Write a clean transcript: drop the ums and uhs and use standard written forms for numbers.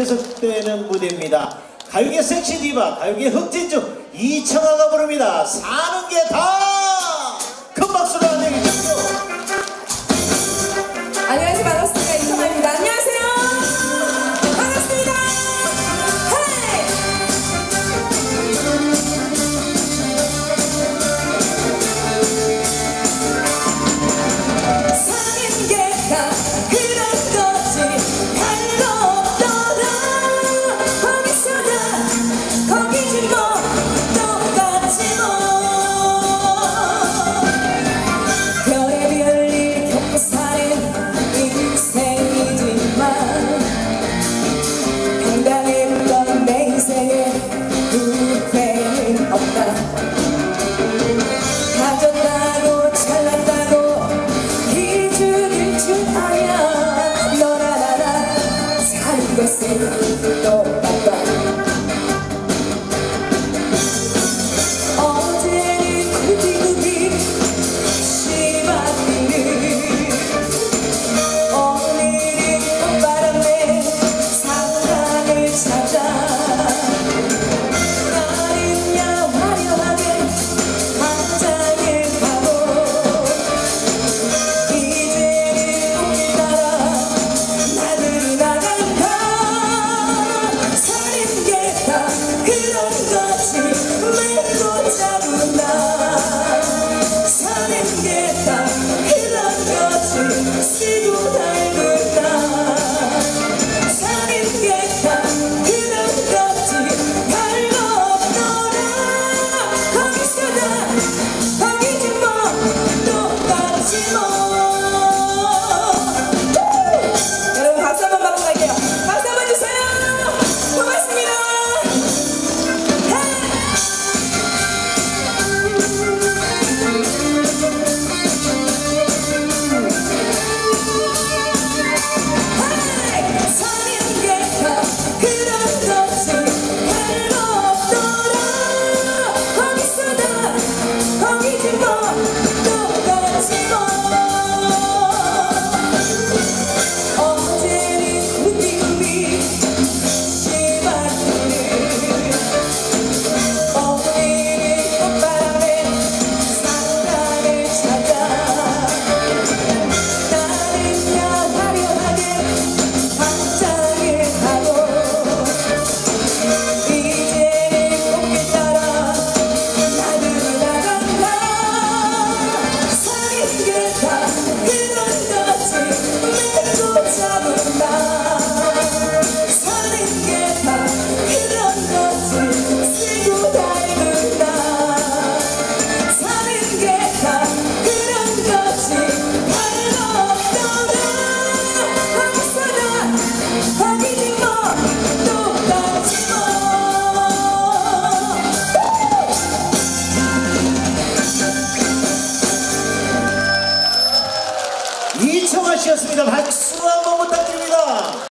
계속되는 무대입니다. 가요계 섹시 디바, 가요계 흑진주 이청아가 부릅니다. 사는 게 다! 큰 박수로 안내해 주십시오. 안녕하세요. 반갑습니다. 이청아입니다. 안녕하세요. 반갑습니다. 헤이! 사는 게 다 그런 거지. 별거 없더라. 거기서다 거기지 뭐 똑같지 뭐. 별의별 일 겪고 사는 인생이지만 평당해 건 내 인생에 후회는 없다. 가졌다고 잘났다고 기준일 줄 아냐. 너나 나나 사는 것은 똑같다. 어제는 굽이굽이 씹었기를 오늘은 꽃바람에 사랑을 찾아. 나는야 화려하게 당장에 가고 이제는 꽃길 따라 나를 나간다. 사는 게 다 그런 거지. 맺고 잡은 나 사는 게 다 그런 거지. 쓰고 닮은 나 사는 게 다 그런 거지. 별거 없더라. 거기서다 거기지 뭐 똑같지 뭐. 여러분 박수 한번 받고 갈게요. 박수 한번 주세요. 고맙습니다. 사는 게 다 그런 거지. 별거 없더라. 거기서다 거기지 뭐 똑같지 뭐. 어제는 굽이굽이 씹었기를 오늘은 꽃바람에 사랑을 찾아. 나는야 화려하게 당장에 가고 이제는 꽃길 따라 나를 나간다. 사는 게 다 그런 거지. 맺고 잡은 나 사는 게 다 그런 거지. 쓰고 닮은 나 사는 게 다 그런 거지. 별거 없더라. 거기서다 거기지 뭐 똑같지 뭐. 이청아 씨였습니다. 박수 한번 부탁드립니다.